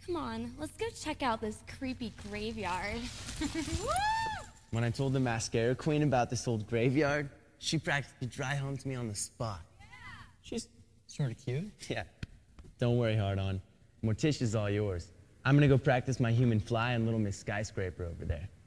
Come on, let's go check out this creepy graveyard. When I told the mascara queen about this old graveyard, she practically dry humped me on the spot. She's sort of cute. Yeah. Don't worry, Hard-On. Morticia's all yours. I'm gonna go practice my human fly on Little Miss Skyscraper over there.